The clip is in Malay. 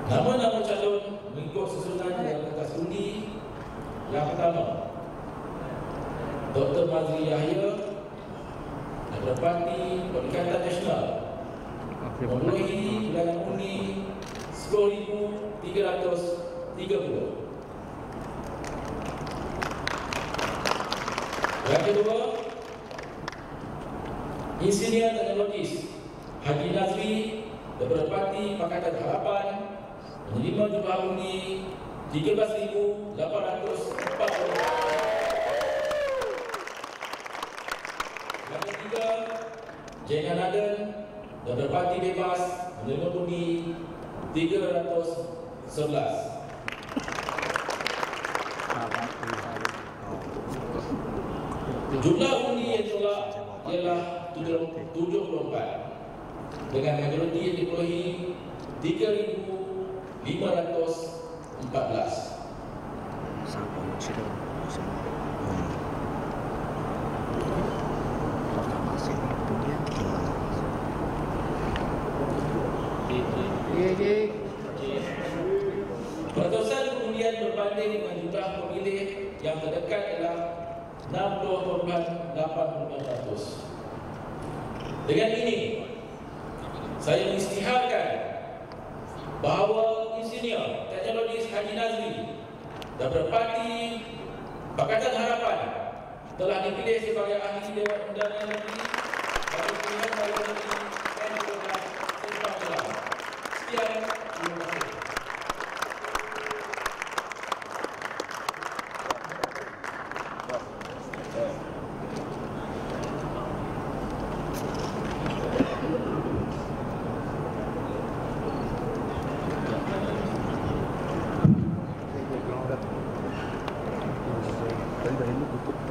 Nama-nama calon mengikut susunan dalam kertas undi. Yang pertama, Dr. Mazli Yahya daripada Parti Perikatan Nasional, memenuhi bilangan undi 10,330. Yang kedua, Insinyur Teknologis Haji Nazri daripada Parti Pakatan Harapan menerima jumlah undi 13,840. Yang ketiga, Jengan Aden daripada Parti Bebas menerima undi 311. Jumlah undi yang tolak ialah 74 dengan majoriti yang diperolehi 3,514. Peratusan kemudian berbanding dengan jumlah pemilih yang terdekat adalah 60,8%. Dengan ini, saya mengisytiharkan bahawa Insinyur Teknologis Haji Nazri daripada Parti Pakatan Harapan telah dipilih sebagai ahli Dewan Undangan Negeri bagi pilihan Dewan Negeri N12 Sempang Jelang. Sekian, terima kasih. Tadi dah tutup.